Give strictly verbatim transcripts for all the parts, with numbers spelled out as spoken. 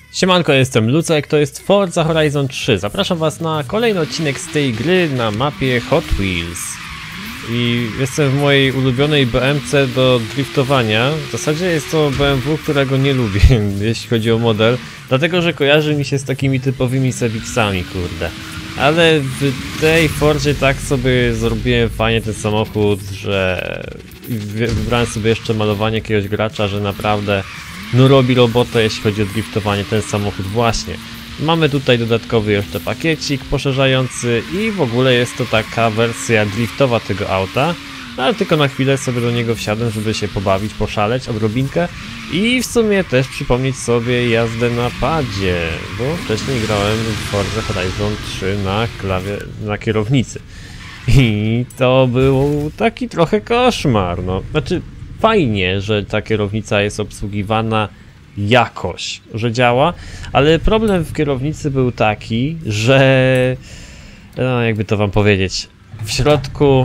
Siemanko, jestem Lucek, to jest Forza Horizon trzy. Zapraszam was na kolejny odcinek z tej gry na mapie Hot Wheels. I jestem w mojej ulubionej B M C do driftowania. W zasadzie jest to B M W, którego nie lubię, jeśli chodzi o model. Dlatego, że kojarzy mi się z takimi typowymi Cevixami, kurde. Ale w tej Fordzie tak sobie zrobiłem fajnie ten samochód, że wybrałem sobie jeszcze malowanie jakiegoś gracza, że naprawdę no robi robotę, jeśli chodzi o driftowanie, ten samochód właśnie. Mamy tutaj dodatkowy jeszcze pakiecik poszerzający i w ogóle jest to taka wersja driftowa tego auta. No, ale tylko na chwilę sobie do niego wsiadłem, żeby się pobawić, poszaleć odrobinkę i w sumie też przypomnieć sobie jazdę na padzie, bo wcześniej grałem w Forza Horizon trzy na klawie, na kierownicy. I to był taki trochę koszmar, no. Znaczy fajnie, że ta kierownica jest obsługiwana jakoś, że działa, ale problem w kierownicy był taki, że no, jakby to wam powiedzieć, w środku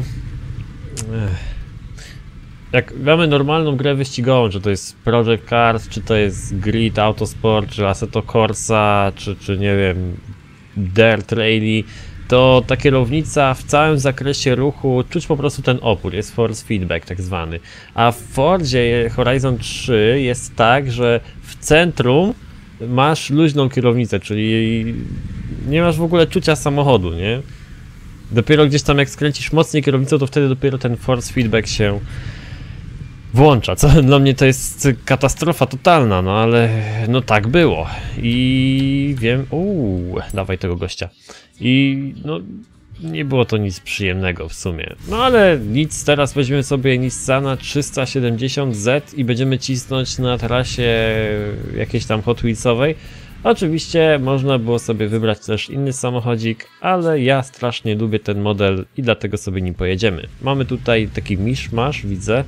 jak mamy normalną grę wyścigową, czy to jest Project Cars, czy to jest Grid Autosport, czy Assetto Corsa, czy, czy nie wiem, Dirt Rally, to ta kierownica w całym zakresie ruchu czuć po prostu ten opór, jest force feedback tak zwany. A w Fordzie Horizon trzy jest tak, że w centrum masz luźną kierownicę, czyli nie masz w ogóle czucia samochodu, nie? Dopiero gdzieś tam jak skręcisz mocniej kierownicą, to wtedy dopiero ten force feedback się włącza, co dla mnie to jest katastrofa totalna, no ale no tak było i wiem, uuu, dawaj tego gościa i no nie było to nic przyjemnego w sumie, no ale nic, teraz weźmiemy sobie Nissana trzysta siedemdziesiąt Z i będziemy cisnąć na trasie jakiejś tam Hot Wheelsowej. Oczywiście można było sobie wybrać też inny samochodzik, ale ja strasznie lubię ten model i dlatego sobie nim pojedziemy. Mamy tutaj taki miszmasz, widzę,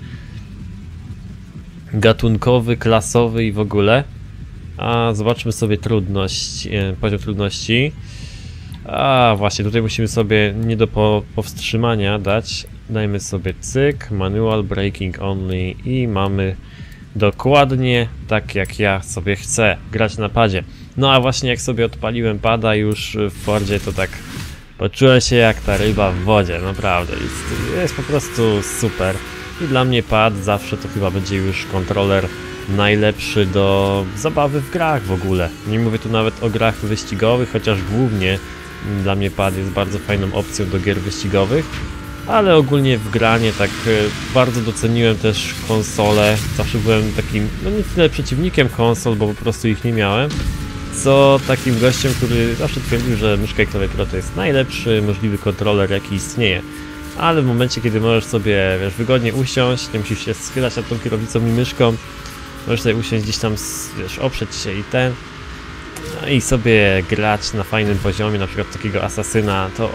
gatunkowy, klasowy i w ogóle. A zobaczmy sobie trudność, poziom trudności. A właśnie, tutaj musimy sobie nie do po, powstrzymania dać. Dajmy sobie cyk, manual, braking only i mamy dokładnie tak jak ja sobie chcę grać na padzie. No a właśnie jak sobie odpaliłem pada już w Fordzie, to tak poczułem się jak ta ryba w wodzie, naprawdę. Jest, jest po prostu super. I dla mnie pad zawsze to chyba będzie już kontroler najlepszy do zabawy w grach w ogóle. Nie mówię tu nawet o grach wyścigowych, chociaż głównie dla mnie pad jest bardzo fajną opcją do gier wyścigowych. Ale ogólnie w granie tak bardzo doceniłem też konsole. Zawsze byłem takim, no nie tyle przeciwnikiem konsol, bo po prostu ich nie miałem, co takim gościem, który zawsze twierdził, że myszka i klawiatura to jest najlepszy możliwy kontroler, jaki istnieje. Ale w momencie, kiedy możesz sobie, wiesz, wygodnie usiąść, nie musisz się schylać nad tą kierownicą i myszką, możesz sobie usiąść gdzieś tam, wiesz, oprzeć się i ten, no i sobie grać na fajnym poziomie, na przykład takiego asasyna, to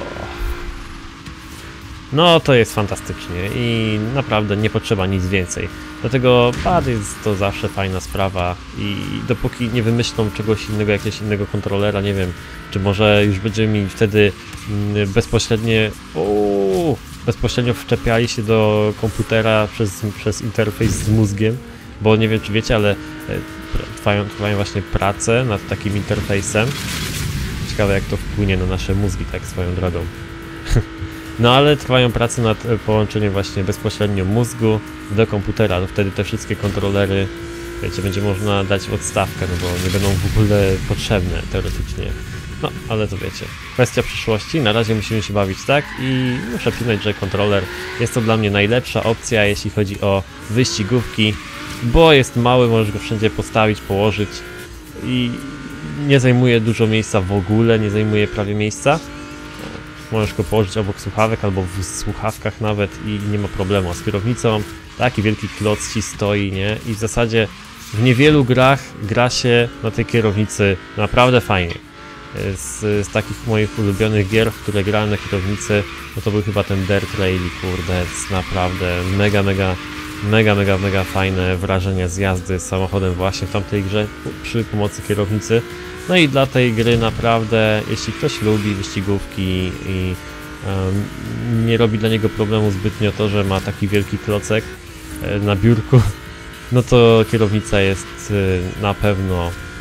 no to jest fantastycznie i naprawdę nie potrzeba nic więcej. Dlatego pad jest to zawsze fajna sprawa i dopóki nie wymyślą czegoś innego, jakiegoś innego kontrolera, nie wiem, czy może już będziemy mi wtedy bezpośrednie uuu, bezpośrednio wczepiali się do komputera przez, przez interfejs z mózgiem, bo nie wiem czy wiecie, ale trwają, trwają właśnie prace nad takim interfejsem. Ciekawe jak to wpłynie na nasze mózgi tak swoją drogą. No ale trwają prace nad połączeniem właśnie bezpośrednio mózgu do komputera, to wtedy te wszystkie kontrolery, wiecie, będzie można dać odstawkę, no bo nie będą w ogóle potrzebne teoretycznie. No, ale to wiecie, kwestia przyszłości, na razie musimy się bawić tak i muszę przyznać, że kontroler jest to dla mnie najlepsza opcja, jeśli chodzi o wyścigówki, bo jest mały, możesz go wszędzie postawić, położyć i nie zajmuje dużo miejsca w ogóle, nie zajmuje prawie miejsca. Możesz go położyć obok słuchawek albo w słuchawkach nawet i nie ma problemu. A z kierownicą taki wielki kloc ci stoi, nie? I w zasadzie w niewielu grach gra się na tej kierownicy naprawdę fajnie. Z, z takich moich ulubionych gier, w które grałem na kierownicy, no to był chyba ten Dirt Rally, kurde, jest naprawdę mega, mega, mega, mega, mega fajne wrażenia z jazdy samochodem właśnie w tamtej grze przy pomocy kierownicy. No i dla tej gry naprawdę, jeśli ktoś lubi wyścigówki i um, nie robi dla niego problemu zbytnio to, że ma taki wielki klocek e, na biurku, no to kierownica jest e, na pewno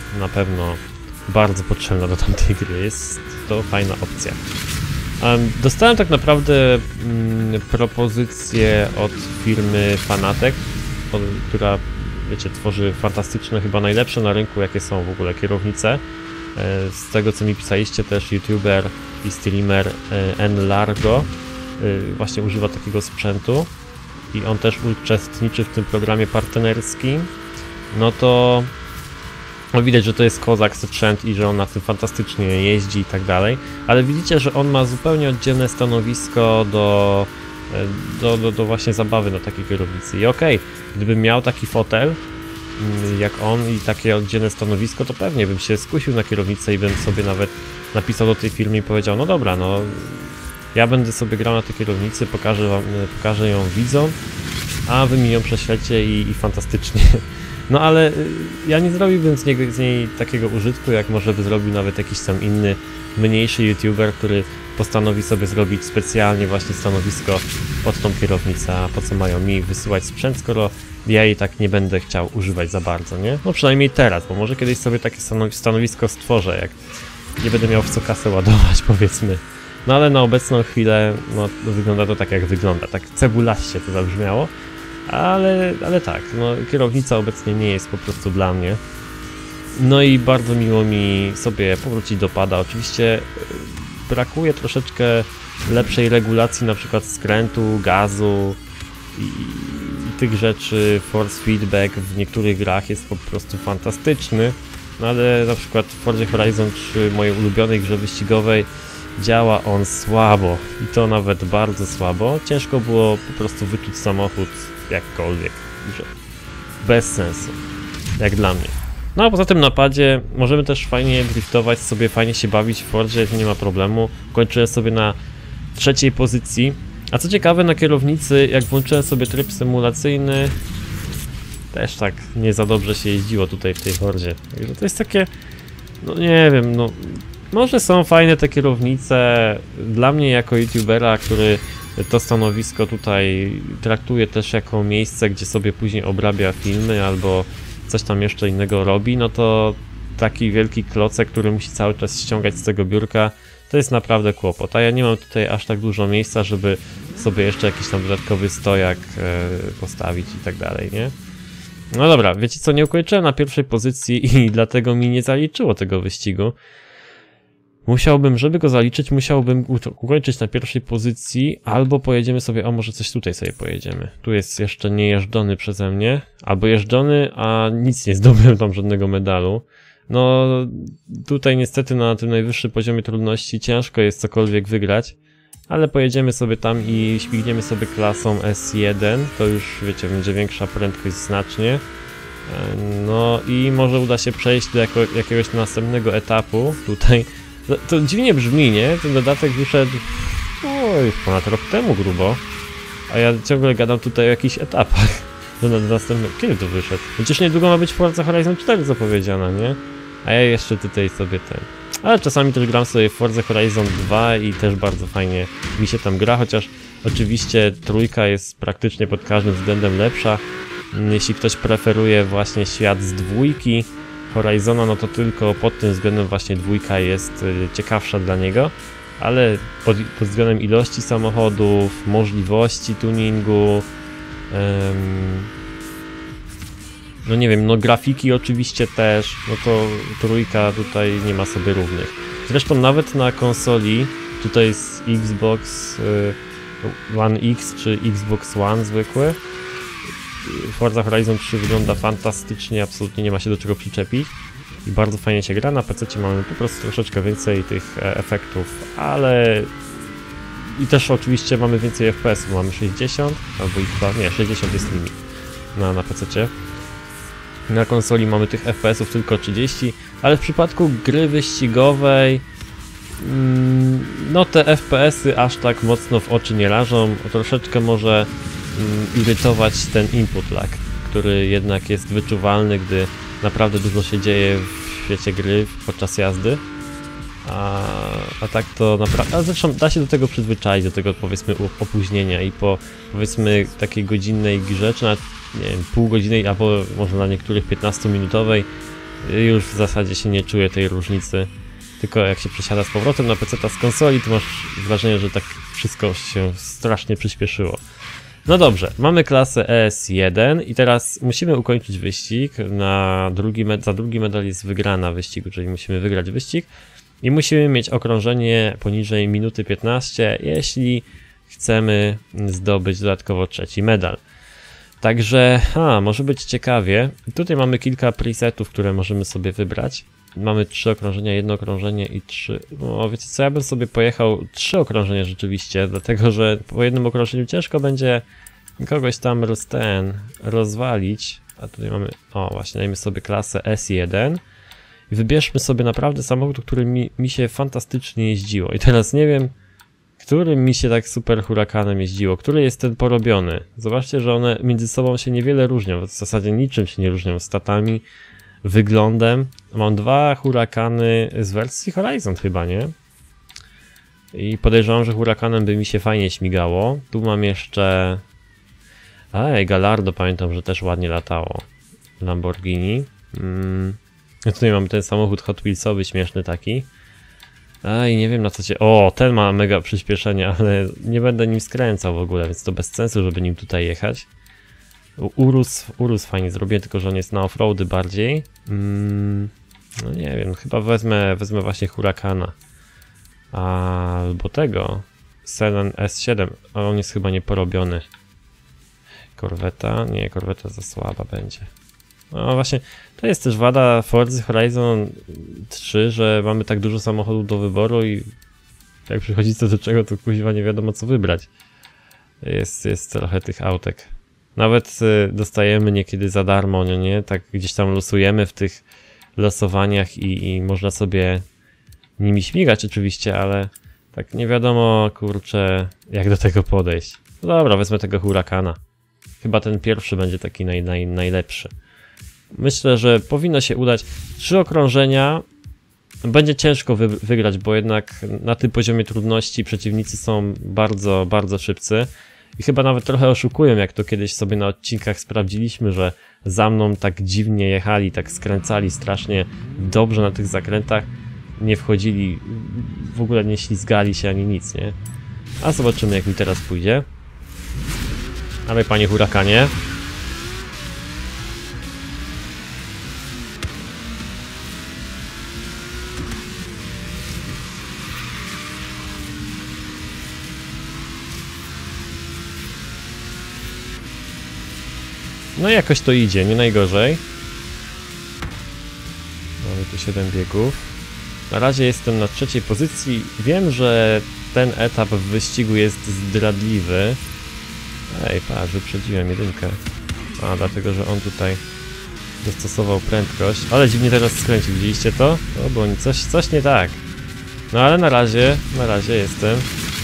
na pewno bardzo potrzebna do tamtej gry, jest to fajna opcja. Um, dostałem tak naprawdę mm, propozycję od firmy Fanatec, od, która, wiecie, tworzy fantastyczne, chyba najlepsze na rynku, jakie są w ogóle kierownice. E, z tego, co mi pisaliście, też youtuber i streamer e, N-Largo e, właśnie używa takiego sprzętu i on też uczestniczy w tym programie partnerskim. No to no widać, że to jest kozak sprzęt i że on na tym fantastycznie jeździ i tak dalej, ale widzicie, że on ma zupełnie oddzielne stanowisko do, do, do, do właśnie zabawy na takiej kierownicy. I okej, okay, gdybym miał taki fotel jak on i takie oddzielne stanowisko, to pewnie bym się skusił na kierownicę i bym sobie nawet napisał do tej firmy i powiedział, no dobra, no ja będę sobie grał na tej kierownicy, pokażę, wam, pokażę ją widzom, a wy mi ją prześlecie i, i fantastycznie. No ale ja nie zrobiłbym z, niego, z niej takiego użytku, jak może by zrobił nawet jakiś tam inny, mniejszy youtuber, który postanowi sobie zrobić specjalnie właśnie stanowisko pod tą kierownicę, a po co mają mi wysyłać sprzęt, skoro ja jej tak nie będę chciał używać za bardzo, nie? No przynajmniej teraz, bo może kiedyś sobie takie stanowisko stworzę, jak nie będę miał w co kasę ładować, powiedzmy. No ale na obecną chwilę, no wygląda to tak jak wygląda, tak cebulaście to zabrzmiało. Ale, ale tak, no kierownica obecnie nie jest po prostu dla mnie. No i bardzo miło mi sobie powrócić do pada. Oczywiście brakuje troszeczkę lepszej regulacji, na przykład skrętu, gazu i, i tych rzeczy. Force feedback w niektórych grach jest po prostu fantastyczny. No ale na przykład w Forzie Horizon trzy, mojej ulubionej grze wyścigowej, działa on słabo i to nawet bardzo słabo. Ciężko było po prostu wyczuć samochód jakkolwiek, że bez sensu, jak dla mnie. No a poza tym na padzie możemy też fajnie driftować sobie, fajnie się bawić w Fordzie, nie ma problemu. Kończyłem sobie na trzeciej pozycji, a co ciekawe na kierownicy, jak włączyłem sobie tryb symulacyjny, też tak nie za dobrze się jeździło tutaj w tej Fordzie. Także to jest takie, no nie wiem, no może są fajne te kierownice, dla mnie jako youtubera, który to stanowisko tutaj traktuje też jako miejsce, gdzie sobie później obrabia filmy albo coś tam jeszcze innego robi, no to taki wielki klocek, który musi cały czas ściągać z tego biurka, to jest naprawdę kłopot. A ja nie mam tutaj aż tak dużo miejsca, żeby sobie jeszcze jakiś tam dodatkowy stojak e, postawić i tak dalej, nie? No dobra, wiecie co, nie ukończyłem na pierwszej pozycji i dlatego mi nie zaliczyło tego wyścigu. Musiałbym, żeby go zaliczyć, musiałbym ukończyć na pierwszej pozycji, albo pojedziemy sobie, o może coś tutaj sobie pojedziemy. Tu jest jeszcze niejeżdżony przeze mnie, albo jeżdżony, a nic nie zdobyłem tam żadnego medalu. No tutaj niestety na tym najwyższym poziomie trudności ciężko jest cokolwiek wygrać, ale pojedziemy sobie tam i śmigniemy sobie klasą S jeden, to już wiecie, będzie większa prędkość znacznie. No i może uda się przejść do jako, jakiegoś następnego etapu tutaj. To, to dziwnie brzmi, nie? Ten dodatek wyszedł oj, ponad rok temu grubo, a ja ciągle gadam tutaj o jakichś etapach. Do, do następnego... Kiedy to wyszedł? Przecież niedługo ma być Forza Horizon cztery zapowiedziana, nie? A ja jeszcze tutaj sobie ten... Ale czasami też gram sobie w Forza Horizon dwa i też bardzo fajnie mi się tam gra, chociaż oczywiście trójka jest praktycznie pod każdym względem lepsza. Jeśli ktoś preferuje właśnie świat z dwójki Horizona, no to tylko pod tym względem właśnie dwójka jest ciekawsza dla niego, ale pod, pod względem ilości samochodów, możliwości tuningu, um, no nie wiem, no grafiki oczywiście też, no to trójka tutaj nie ma sobie równych. Zresztą nawet na konsoli, tutaj jest Xbox One X czy Xbox One zwykły, Forza Horizon trzy wygląda fantastycznie, absolutnie nie ma się do czego przyczepić i bardzo fajnie się gra. Na pececie mamy po prostu troszeczkę więcej tych efektów, ale i też oczywiście mamy więcej F P S-ów, mamy sześćdziesiąt albo i chyba, nie, sześćdziesiąt jest limit na, na pececie. Na konsoli mamy tych F P S-ów tylko trzydzieści, ale w przypadku gry wyścigowej mm, no te F P S-y aż tak mocno w oczy nie rażą, troszeczkę może irytować ten input lag, który jednak jest wyczuwalny, gdy naprawdę dużo się dzieje w świecie gry podczas jazdy. A, a tak to naprawdę... A zresztą da się do tego przyzwyczaić, do tego powiedzmy opóźnienia i po powiedzmy takiej godzinnej grze, czy nawet nie wiem, pół godziny, albo może na niektórych piętnastominutowej, już w zasadzie się nie czuje tej różnicy. Tylko jak się przesiada z powrotem na peceta z konsoli, to masz wrażenie, że tak wszystko się strasznie przyspieszyło. No dobrze, mamy klasę E S jeden i teraz musimy ukończyć wyścig. Na drugi za drugi medal jest wygrana wyścigu, czyli musimy wygrać wyścig. I musimy mieć okrążenie poniżej minuty piętnaście, jeśli chcemy zdobyć dodatkowo trzeci medal. Także, a, może być ciekawie. Tutaj mamy kilka presetów, które możemy sobie wybrać. Mamy trzy okrążenia, jedno okrążenie i trzy... No wiecie co, ja bym sobie pojechał trzy okrążenia rzeczywiście, dlatego że po jednym okrążeniu ciężko będzie kogoś tam roz, ten, rozwalić. A tutaj mamy, o właśnie, dajmy sobie klasę S jeden. I wybierzmy sobie naprawdę samochód, który mi, mi się fantastycznie jeździło. I teraz nie wiem, którym mi się tak super hurakanem jeździło, który jest ten porobiony. Zobaczcie, że one między sobą się niewiele różnią, w zasadzie niczym się nie różnią, statami, wyglądem. Mam dwa hurakany z wersji Horizon chyba, nie? I podejrzewam, że hurakanem by mi się fajnie śmigało. Tu mam jeszcze... Ej, Gallardo pamiętam, że też ładnie latało. Lamborghini. Mm. Tutaj mamy ten samochód Hot Wheelsowy, śmieszny taki. Ej, nie wiem na co się... O, ten ma mega przyspieszenie, ale nie będę nim skręcał w ogóle, więc to bez sensu, żeby nim tutaj jechać. Urus, Urus fajnie zrobię, tylko że on jest na offroady bardziej. Mm, no nie wiem, chyba wezmę, wezmę właśnie Huracana. Albo tego. Sedan S siedem, ale on jest chyba nieporobiony. Korweta? Nie, korweta za słaba będzie. No właśnie, to jest też wada Forza Horizon trzy, że mamy tak dużo samochodów do wyboru i jak przychodzi co do czego, to kuźwa nie wiadomo co wybrać. Jest, jest trochę tych autek. Nawet y, dostajemy niekiedy za darmo, nie, nie? Tak gdzieś tam losujemy w tych losowaniach i, i można sobie nimi śmigać oczywiście, ale tak nie wiadomo, kurczę, jak do tego podejść. No dobra, wezmę tego Huracana. Chyba ten pierwszy będzie taki naj, naj, najlepszy. Myślę, że powinno się udać. Trzy okrążenia będzie ciężko wy wygrać, bo jednak na tym poziomie trudności przeciwnicy są bardzo, bardzo szybcy. I chyba nawet trochę oszukują, jak to kiedyś sobie na odcinkach sprawdziliśmy, że za mną tak dziwnie jechali, tak skręcali strasznie dobrze na tych zakrętach. Nie wchodzili, w ogóle nie ślizgali się ani nic, nie? A zobaczymy, jak mi teraz pójdzie. Ale panie Huracanie. No jakoś to idzie, nie najgorzej. Mamy tu siedem biegów. Na razie jestem na trzeciej pozycji. Wiem, że ten etap w wyścigu jest zdradliwy. Ej, patrz, wyprzedziłem jedynkę. A, dlatego, że on tutaj dostosował prędkość. Ale dziwnie teraz skręcił, widzieliście to? O, bo coś, coś nie tak. No ale na razie, na razie jestem.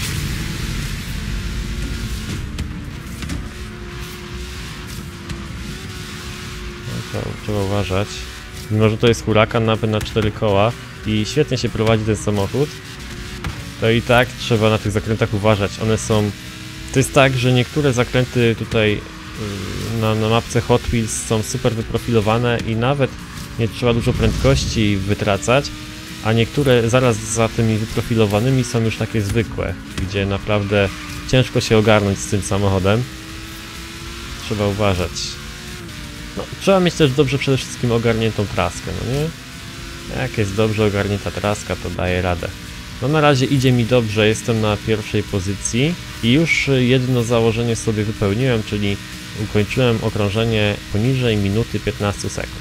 No to trzeba uważać. Mimo, że to jest Huracan, napęd na cztery koła i świetnie się prowadzi ten samochód, to i tak trzeba na tych zakrętach uważać. One są... To jest tak, że niektóre zakręty tutaj na, na mapce Hot Wheels są super wyprofilowane i nawet nie trzeba dużo prędkości wytracać, a niektóre zaraz za tymi wyprofilowanymi są już takie zwykłe, gdzie naprawdę ciężko się ogarnąć z tym samochodem. Trzeba uważać. No, trzeba mieć też dobrze przede wszystkim ogarniętą traskę, no nie? Jak jest dobrze ogarnięta traska, to daje radę. No na razie idzie mi dobrze, jestem na pierwszej pozycji i już jedno założenie sobie wypełniłem, czyli ukończyłem okrążenie poniżej minuty piętnaście sekund.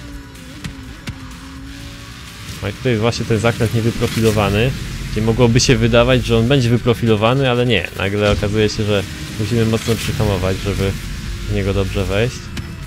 No i tutaj jest właśnie ten zakręt niewyprofilowany, gdzie mogłoby się wydawać, że on będzie wyprofilowany, ale nie. Nagle okazuje się, że musimy mocno przyhamować, żeby w niego dobrze wejść.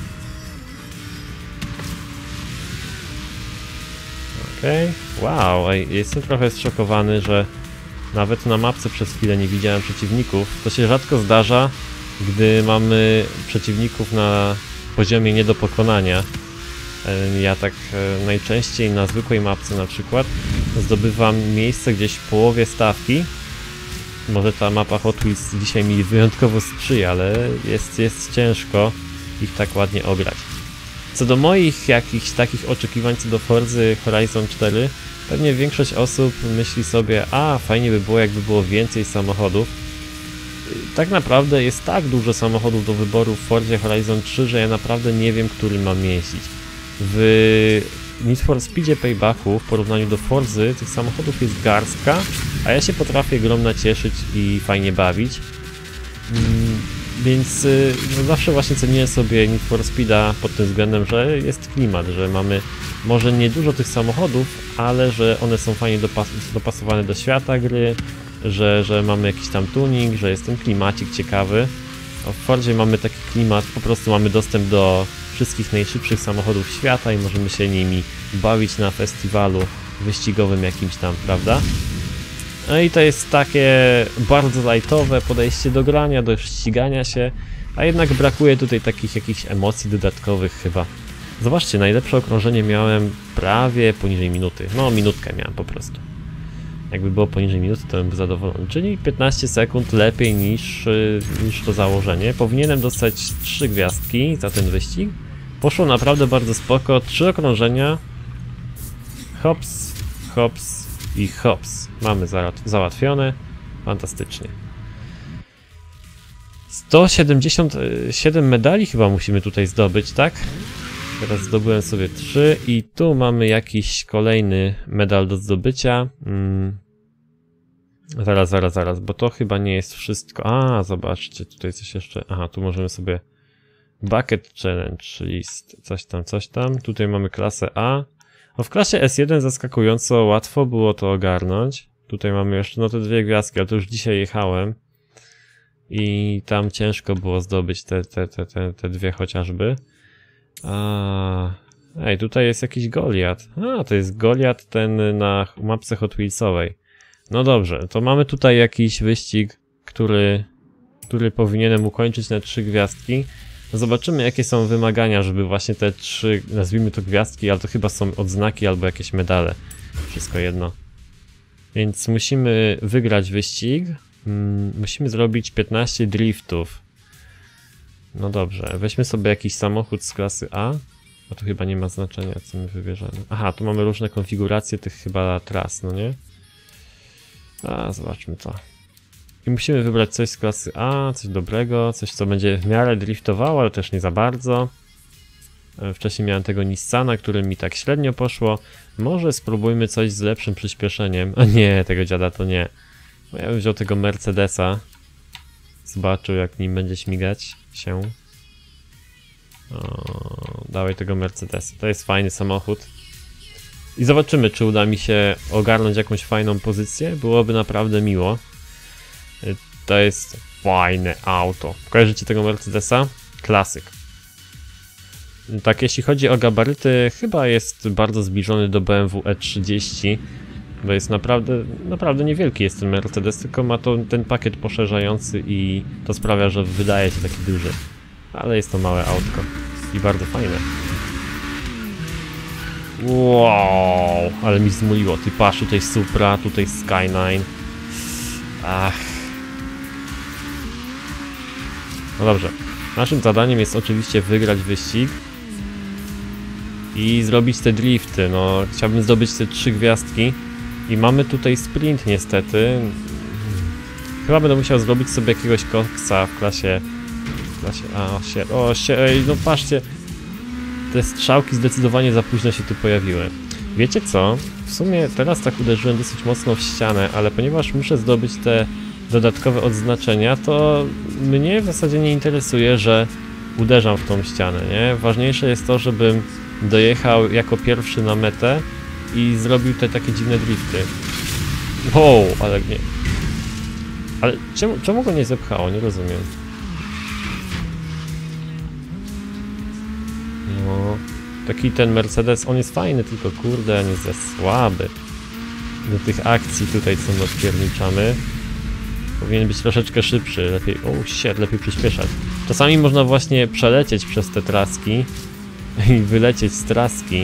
Okej, okay. Wow, ej, jestem trochę zszokowany, że nawet na mapce przez chwilę nie widziałem przeciwników. To się rzadko zdarza, gdy mamy przeciwników na poziomie nie do pokonania. Ja tak najczęściej na zwykłej mapce na przykład zdobywam miejsce gdzieś w połowie stawki. Może ta mapa Hot Wheels dzisiaj mi wyjątkowo sprzyja, ale jest, jest ciężko ich tak ładnie ograć. Co do moich jakichś takich oczekiwań co do Forzy Horizon cztery, pewnie większość osób myśli sobie, a fajnie by było, jakby było więcej samochodów. Tak naprawdę jest tak dużo samochodów do wyboru w Forzie Horizon trzy, że ja naprawdę nie wiem, który mam jeździć. W Need for Speedzie Paybacku w porównaniu do Forzy tych samochodów jest garstka, a ja się potrafię grą nacieszyć i fajnie bawić. Mm, więc no zawsze właśnie cenię sobie Need for Speeda pod tym względem, że jest klimat, że mamy może nie dużo tych samochodów, ale że one są fajnie dopas dopasowane do świata gry, że, że mamy jakiś tam tuning, że jest ten klimacik ciekawy. A w Fordzie mamy taki klimat, po prostu mamy dostęp do wszystkich najszybszych samochodów świata i możemy się nimi bawić na festiwalu wyścigowym jakimś tam, prawda? No i to jest takie bardzo lightowe podejście do grania, do ścigania się, a jednak brakuje tutaj takich jakichś emocji dodatkowych chyba. Zobaczcie, najlepsze okrążenie miałem prawie poniżej minuty, no minutkę miałem po prostu. Jakby było poniżej minuty, to bym był zadowolony, czyli piętnaście sekund lepiej niż, niż to założenie. Powinienem dostać trzy gwiazdki za ten wyścig. Poszło naprawdę bardzo spoko, trzy okrążenia. Hops, hops i hops. Mamy załatwione, fantastycznie. sto siedemdziesiąt siedem medali chyba musimy tutaj zdobyć, tak? Teraz zdobyłem sobie trzy i tu mamy jakiś kolejny medal do zdobycia. Hmm. Zaraz, zaraz, zaraz, bo to chyba nie jest wszystko. A, zobaczcie, tutaj coś jeszcze. Aha, tu możemy sobie Bucket Challenge List, coś tam, coś tam. Tutaj mamy klasę A. No w klasie S jeden zaskakująco łatwo było to ogarnąć. Tutaj mamy jeszcze no te dwie gwiazdki, ale to już dzisiaj jechałem. I tam ciężko było zdobyć te, te, te, te, te dwie chociażby. A, ej, tutaj jest jakiś Goliat. A, to jest Goliat ten na mapce Hot Wheelsowej. No dobrze, to mamy tutaj jakiś wyścig, który, który powinienem ukończyć na trzy gwiazdki. Zobaczymy, jakie są wymagania, żeby właśnie te trzy, nazwijmy to gwiazdki, ale to chyba są odznaki albo jakieś medale. Wszystko jedno. Więc musimy wygrać wyścig. Hmm, musimy zrobić piętnaście driftów. No dobrze, weźmy sobie jakiś samochód z klasy A. A tu chyba nie ma znaczenia, co my wybierzemy. Aha, tu mamy różne konfiguracje tych chyba tras, no nie? A, zobaczmy to. I musimy wybrać coś z klasy A, coś dobrego, coś co będzie w miarę driftowało, ale też nie za bardzo. Wcześniej miałem tego Nissana, który mi tak średnio poszło. Może spróbujmy coś z lepszym przyspieszeniem. A nie, tego dziada to nie. Bo ja bym wziął tego Mercedesa. Zobaczył, jak nim będzie śmigać się. O, dawaj tego Mercedesa. To jest fajny samochód. I zobaczymy, czy uda mi się ogarnąć jakąś fajną pozycję. Byłoby naprawdę miło. To jest fajne auto. Kojarzycie tego Mercedesa? Klasyk. Tak, jeśli chodzi o gabaryty, chyba jest bardzo zbliżony do B M W E trzydzieści. Bo jest naprawdę, naprawdę niewielki jest ten Mercedes, tylko ma to, ten pakiet poszerzający i to sprawia, że wydaje się taki duży. Ale jest to małe autko i bardzo fajne. Wow, ale mi zmuliło. Ty patrz, tutaj Supra, tutaj Skyline. Ach. No dobrze. Naszym zadaniem jest oczywiście wygrać wyścig i zrobić te drifty. No, chciałbym zdobyć te trzy gwiazdki. I mamy tutaj sprint niestety. Chyba będę musiał zrobić sobie jakiegoś koksa w klasie... W klasie... A, o się... O się... Ej, no patrzcie. Te strzałki zdecydowanie za późno się tu pojawiły. Wiecie co? W sumie teraz tak uderzyłem dosyć mocno w ścianę, ale ponieważ muszę zdobyć te dodatkowe odznaczenia, to mnie w zasadzie nie interesuje, że uderzam w tą ścianę, nie? Ważniejsze jest to, żebym dojechał jako pierwszy na metę i zrobił te takie dziwne drifty. Wow, ale nie. Ale czemu, czemu go nie zepchało? Nie rozumiem. No, taki ten Mercedes, on jest fajny, tylko kurde, on jest za słaby. Do tych akcji tutaj, co odpierniczamy. Powinien być troszeczkę szybszy, lepiej, o shit, lepiej przyspieszać. Czasami można właśnie przelecieć przez te traski i wylecieć z traski.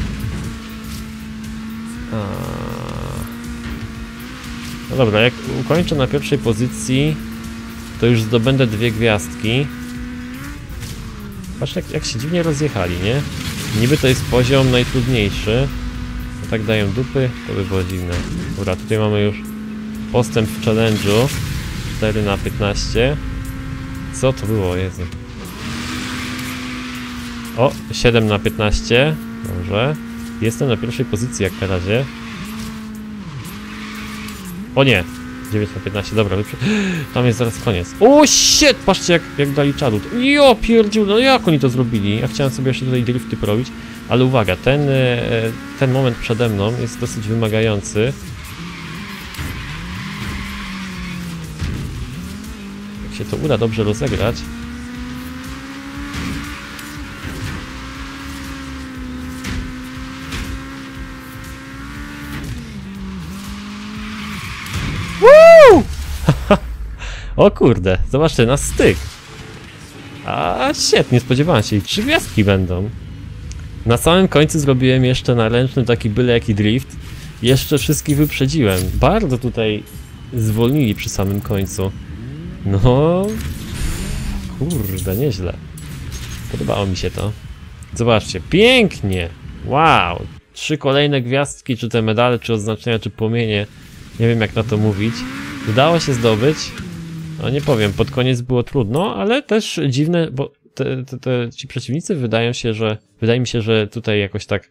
No dobra, jak ukończę na pierwszej pozycji, to już zdobędę dwie gwiazdki. Patrz jak, jak się dziwnie rozjechali, nie? Niby to jest poziom najtrudniejszy. A tak dają dupy, to by było dziwne. Dobra, tutaj mamy już postęp w challenge'u. cztery na piętnaście. Co to było, Jezu? O, siedem na piętnaście. Dobrze. Jestem na pierwszej pozycji jak na razie. O nie! dziewięć na piętnaście, dobra, wyprzed... Tam jest zaraz koniec. O shit! Patrzcie jak, jak dali czadu. Jo pierdziu, no jak oni to zrobili? Ja chciałem sobie jeszcze tutaj drifty porobić. Ale uwaga, ten, ten moment przede mną jest dosyć wymagający. Jak się to uda dobrze rozegrać. Woo! O kurde, zobaczcie, na styk. A shit, nie spodziewałem się, i trzy gwiazdki będą. Na samym końcu zrobiłem jeszcze na ręcznym taki byle jaki drift. Jeszcze wszystkich wyprzedziłem. Bardzo tutaj zwolnili przy samym końcu. No... Kurde, nieźle. Podobało mi się to. Zobaczcie, pięknie! Wow! Trzy kolejne gwiazdki, czy te medale, czy oznaczenia, czy płomienie. Nie wiem jak na to mówić. Udało się zdobyć. No nie powiem, pod koniec było trudno, ale też dziwne, bo te, te, te, ci przeciwnicy wydają się, że... Wydaje mi się, że tutaj jakoś tak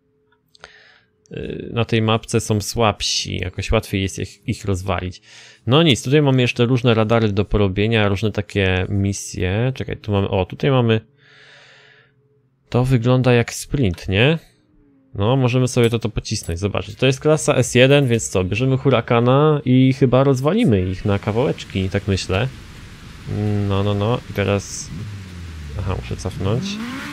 yy, na tej mapce są słabsi, jakoś łatwiej jest ich, ich rozwalić. No nic, tutaj mamy jeszcze różne radary do porobienia, różne takie misje. Czekaj, tu mamy... O, tutaj mamy... To wygląda jak sprint, nie? No, możemy sobie to, to pocisnąć, zobaczyć. To jest klasa S jeden, więc co? Bierzemy Hurakana i chyba rozwalimy ich na kawałeczki, tak myślę. No, no, no. I teraz... Aha, muszę cofnąć.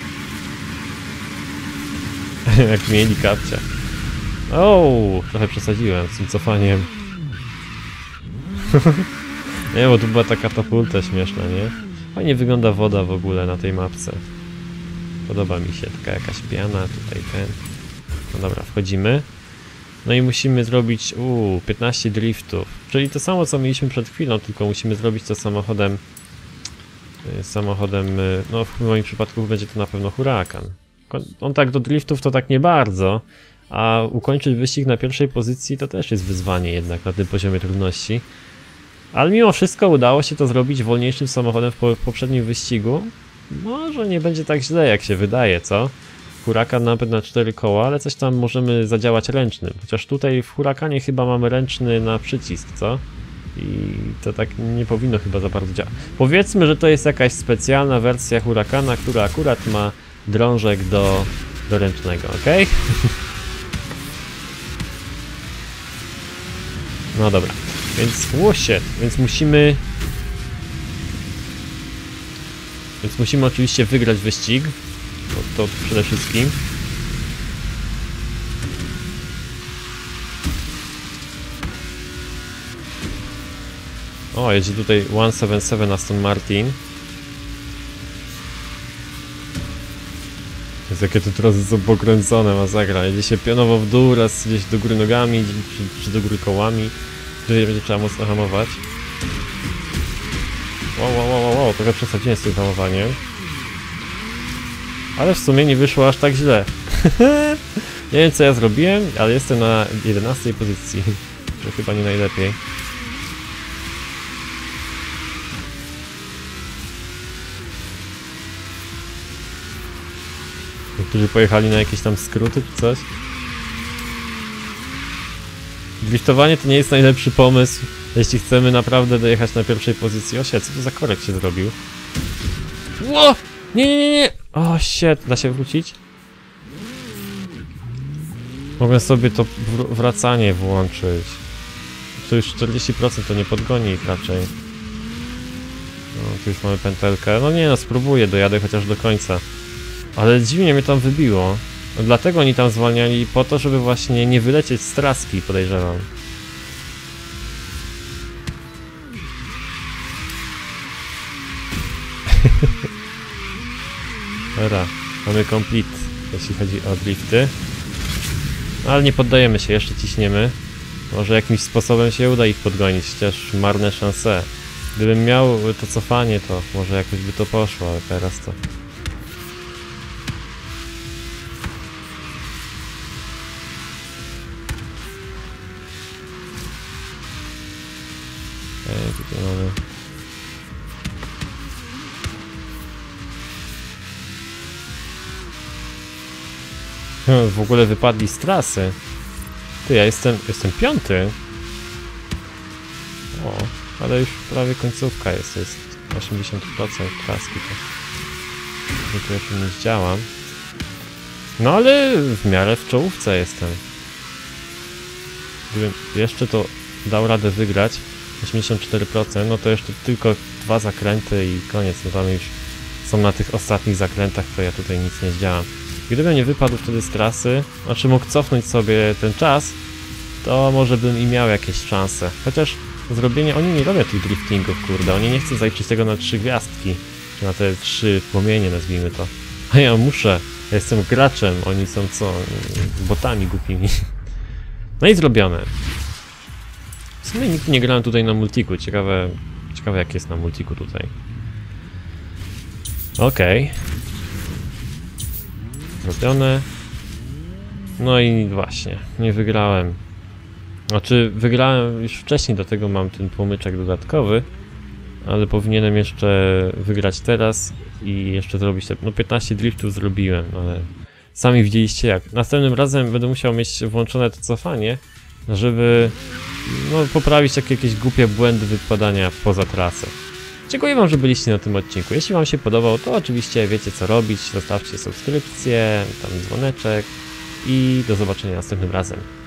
Jak mieli kapcia. O, trochę przesadziłem z tym cofaniem. Nie, bo tu była ta katapulta śmieszna, nie? Fajnie wygląda woda w ogóle na tej mapce. Podoba mi się, taka jakaś piana, tutaj ten. No dobra, wchodzimy. No i musimy zrobić, uuu, piętnaście driftów. Czyli to samo co mieliśmy przed chwilą, tylko musimy zrobić to samochodem... Samochodem, no w moim przypadku będzie to na pewno Hurakan. On tak do driftów to tak nie bardzo, a ukończyć wyścig na pierwszej pozycji to też jest wyzwanie jednak na tym poziomie trudności. Ale mimo wszystko udało się to zrobić wolniejszym samochodem w, po w poprzednim wyścigu. Może nie będzie tak źle jak się wydaje, co? Hurakan napęd na cztery koła, ale coś tam możemy zadziałać ręcznym. Chociaż tutaj w Hurakanie chyba mamy ręczny na przycisk, co? I to tak nie powinno chyba za bardzo działać. Powiedzmy, że to jest jakaś specjalna wersja Hurakana, która akurat ma drążek do, do ręcznego, ok? No dobra, więc łosie, więc musimy... Więc musimy oczywiście wygrać wyścig. To, to przede wszystkim. O, jedzie tutaj sto siedemdziesiąt siedem Aston Martin. Jest jakie te trasy są pokręcone, masakra. Jedzie się pionowo w dół, raz gdzieś do góry nogami, czy, czy do góry kołami. Tutaj będzie trzeba mocno hamować. Wow, wow, wow, wow, trochę przesadziłem z tym hamowaniem. Ale w sumie nie wyszło aż tak źle. Nie wiem co ja zrobiłem, ale jestem na jedenastej pozycji. To chyba nie najlepiej. Niektórzy pojechali na jakieś tam skróty czy coś. Driftowanie to nie jest najlepszy pomysł, jeśli chcemy naprawdę dojechać na pierwszej pozycji. O shit, co to za korek się zrobił? Ło! Nie, nie, nie, nie! O shit, da się wrócić? Mogę sobie to wr wracanie włączyć. Tu już czterdzieści procent to nie podgoni ich raczej. No, tu już mamy pętelkę. No nie no, spróbuję, dojadę chociaż do końca. Ale dziwnie mnie tam wybiło. No, dlatego oni tam zwalniali, po to, żeby właśnie nie wylecieć z traski, podejrzewam. Dobra, mamy complete, jeśli chodzi o drifty. Ale nie poddajemy się, jeszcze ciśniemy. Może jakimś sposobem się uda ich podgonić, chociaż marne szanse. Gdybym miał to cofanie, to może jakoś by to poszło, ale teraz to Okej, tutaj mamy... Hmm, w ogóle wypadli z trasy. Ty, ja jestem, jestem piąty. O, ale już prawie końcówka jest, jest osiemdziesiąt procent traski, to tu jeszcze nie zdziałam. No ale w miarę w czołówce jestem. Gdybym jeszcze to dał radę wygrać, osiemdziesiąt cztery procent, no to jeszcze tylko dwa zakręty i koniec, no tam już są na tych ostatnich zakrętach, to ja tutaj nic nie zdziałam. Gdybym nie wypadł wtedy z trasy, znaczy mógł cofnąć sobie ten czas, to może bym i miał jakieś szanse. Chociaż zrobienie, oni nie robią tych driftingów, kurde, oni nie chcą zaliczyć tego na trzy gwiazdki, czy na te trzy płomienie, nazwijmy to. A ja muszę, ja jestem graczem, oni są co, botami głupimi. No i zrobione. W sumie nigdy nie grałem tutaj na multiku, ciekawe, ciekawe jak jest na multiku tutaj. Okej. Okay. Zrobione. No i właśnie, nie wygrałem. Znaczy, wygrałem już wcześniej, dlatego mam ten płomyczek dodatkowy, ale powinienem jeszcze wygrać teraz i jeszcze zrobić te... No piętnaście driftów zrobiłem, ale sami widzieliście jak. Następnym razem będę musiał mieć włączone to cofanie, żeby no, poprawić takie jakieś głupie błędy wypadania poza trasę. Dziękuję wam, że byliście na tym odcinku. Jeśli wam się podobał, to oczywiście wiecie co robić. Zostawcie subskrypcję, tam dzwoneczek i do zobaczenia następnym razem.